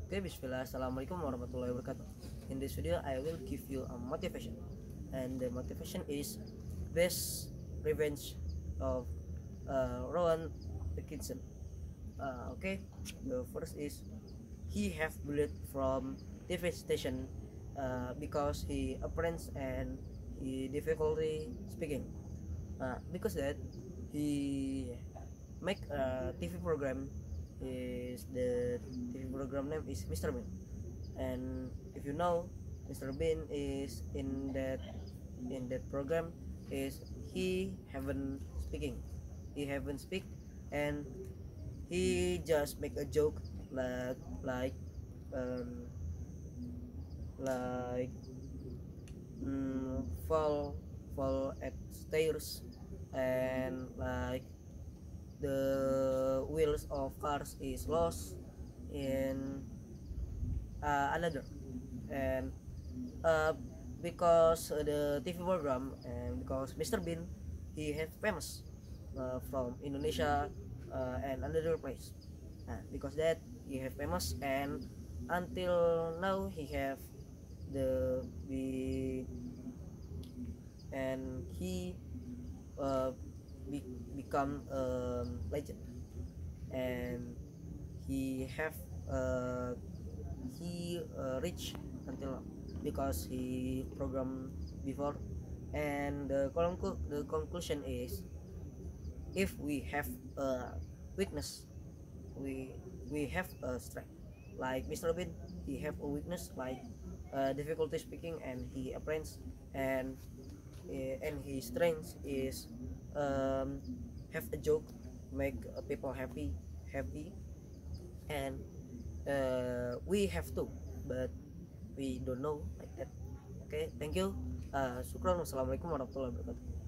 Okay, Bismillah. Assalamualaikum warahmatullahi wabarakatuh. In this video, I will give you a motivation, and the motivation is best revenge of Rowan Atkinson. Okay, the first is he have bullied from TV station because he appearance and he difficulty speaking. Because that he make a TV program, is the TV program name is Mr. Bean. And if you know, Mr. Bean is in that program is he haven't speak, and he just make a joke like um, like fall at stairs, and like the wheels of cars is lost in another. And uh, because the TV program, and because Mr. Bean he have famous from Indonesia and another place. Because that he have famous, and until now he have the and he uh, be, become legend, and he have uh, he reach until now because he program before. And the conclusion is, if we have a weakness, we have a strength. Like Mr. Bean, he have a weakness like difficulty speaking, and he apprends, and and his strength is um, have a joke, make people happy. And we have to, but we don't know like that. Okay, thank you. Syukron. Wassalamualaikum warahmatullahi wabarakatuh.